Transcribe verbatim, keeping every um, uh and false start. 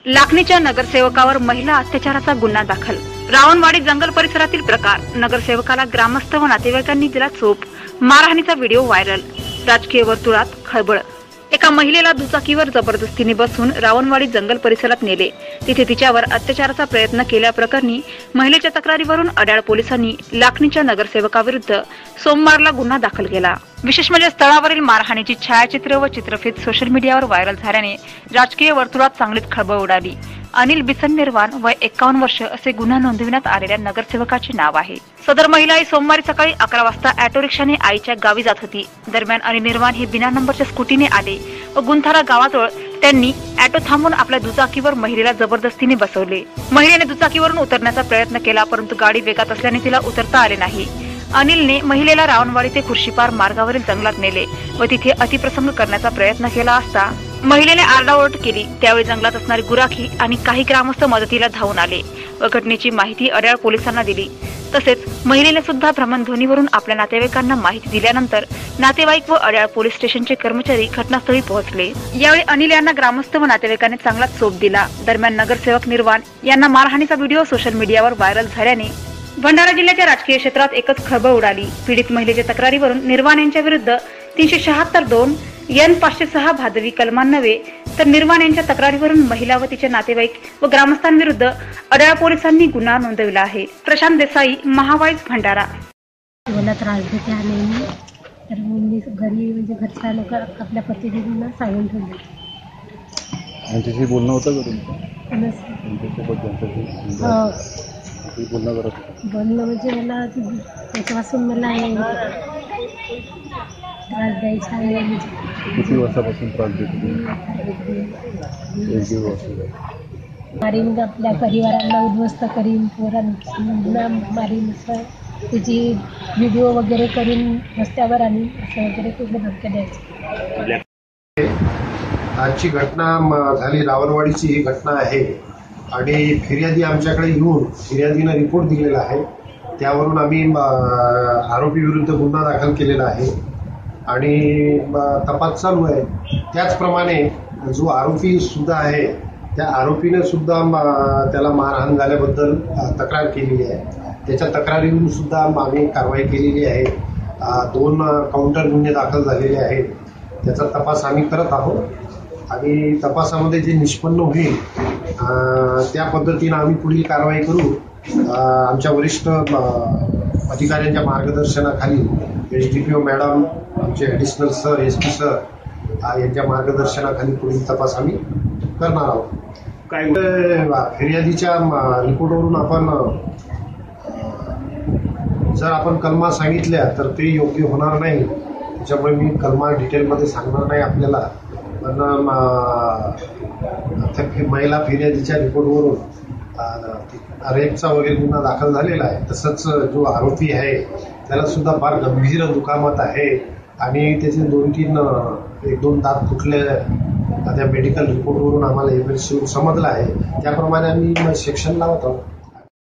लाखनीच्या नगरसेवकावर महिला अत्याचाराचा गुन्हा दाखल। रावणवाडी जंगल परिसरातील प्रकार, नगरसेवकाला ग्रामस्थ व नातेवाईकांनी दिला चोप, मारहाणीचा व्हिडिओ व्हायरल, राजकीय वर्तुळात खळबळ। एका महिलेला दुचाकीवर जबरदस्तीने बसून रावणवाडी जंगल परिसरात नेले, तिथे तिच्यावर अत्याचाराचा प्रयत्न केल्याप्रकरणी महिलेच्या तक्रारीवरून अड्याळ पोलिसांनी लाखनीच्या नगरसेवकाविरुद्ध सोमवारला गुन्हा दाखल केला। विशेष म्हणजे स्थळावरील मारहाणीची छायाचित्र व चित्रफित सोशल मीडियावर व्हायरल झाल्याने राजकीय वर्तुळात चांगलीच खळबळ उडाली। अनिल बिसन निर्वाण, वय एक्कावन्न वर्ष असे गुन्हा नोंदविण्यात आलेल्या नगरसेवकाचे नाव आहे। सदर महिला ही सोमवारी सकाळी अकरा वाजता ऑटो रिक्षाने आईच्या गावी जात होती। दरम्यान अनिल निर्वाण हे बिना नंबरच्या स्कूटीने आले व गुंथारा गावाजवळ त्यांनी ऑटो थांबवून आपल्या दुचाकीवर महिलेला जबरदस्तीने बसवले। महिलेने दुचाकीवरून उतरण्याचा प्रयत्न केला, परंतु गाडी वेगात असल्याने तिला उतरता आले नाही। अनिलने महिलेला रावणवाडी ते खुर्शीपार मार्गावरील जंगलात नेले व तिथे अतिप्रसंग करण्याचा प्रयत्न केला असता महिलेने आरडाओरड केली। त्यावेळी जंगलात असणारी गुराखी आणि काही ग्रामस्थ मदतीला धावून आले व घटनेची माहिती अड्याळ पोलिसांना दिली। तसेच महिलेने सुद्धा भ्रमणध्वनीवरून आपल्या नातेवाईकांना माहिती दिल्यानंतर नातेवाईक व अड्याळ पोलीस स्टेशनचे कर्मचारी घटनास्थळी पोहोचले। यावेळी अनिल यांना ग्रामस्थ व नातेवाईकांनी चांगला चोप दिला। दरम्यान नगरसेवक निर्वाण यांना मारहाणीचा व्हिडिओ सोशल मीडियावर व्हायरल झाल्याने भंडारा जिल्ह्याच्या राजकीय क्षेत्रात एकच खळबळ उडाली। पीडित महिलेच्या तक्रारीवरून निर्वाण यांच्या विरुद्ध तीनशे शहात्तर दोन एन पाचशे सहा भादवी कलमांन्वये तर निर्वाण यांच्या तक्रारीवरून महिला व तिचे नातेवाईक व ग्रामस्थांविरुद्ध अड्याळ पोलिसांनी गुन्हा नोंदविला आहे। प्रशांत देसाई, महावाईज, भंडारा। मला त्रास देते आणि तर मी घरी म्हणजे घरच्या लोक आपल्या पतीला सांगून ठेवले। त्यांच्याशी बोलणं होतं का तुमचं? बोलणं करत बोलणं म्हणजे मला त्याच्यापासून मला त्रास द्यायचा आहे। किती वर्षापासून त्रास देतो? मारीन, आपल्या परिवाराला उद्ध्वस्त करीन, पोरांना मारीन, असं त्याची व्हिडिओ वगैरे करीन रस्त्यावर आणि असं वगैरे खूप धमक्या द्यायचं। आजची घटना झाली रावणवाडीची ही घटना आहे आणि फिर्यादी आमच्याकडे येऊन फिर्यादीनं रिपोर्ट दिलेला आहे। त्यावरून आम्ही आरोपी विरुद्ध गुन्हा दाखल केलेला आहे आणि तपास चालू आहे। त्याचप्रमाणे जो आरोपी सुद्धा आहे त्या आरोपीने सुद्धा त्याला मारहाण झाल्याबद्दल तक्रार केलेली आहे। त्याच्या तक्रारीवरून सुद्धा आम्ही कारवाई केलेली आहे। दोन काउंटर गुन्हे दाखल झालेले आहेत। त्याचा तपास आम्ही करत आहोत आणि तपासामध्ये जे निष्पन्न होईल त्या पद्धतीनं आम्ही पुढील कारवाई करू। आमच्या वरिष्ठ अधिकाऱ्यांच्या मार्गदर्शनाखाली एसडीपीओ मॅडम, आमचे additional sir, S P sir यांच्या मार्गदर्शनाखाली पुढील तपास आम्ही करणार आहोत। काय फिर्यादीच्या रिपोर्टवरून आपण जर आपण कलमा सांगितल्या तर ते योग्य होणार नाही, त्याच्यामुळे मी कलमा डिटेलमध्ये सांगणार नाही आपल्याला। पण महिला फिर्यादीच्या रिपोर्टवरून रेपचा वगैरे गुन्हा दाखल झालेला आहे। तसंच जो आरोपी आहे त्याला सुद्धा फार गंभीर दुखापत आहे आणि त्याचे दोन तीन एक दोन दात फुटले त्या मेडिकल रिपोर्टवरून आम्हाला एव्हिडन्स समजला आहे। त्याप्रमाणे आम्ही सेक्शन लावत आहोत।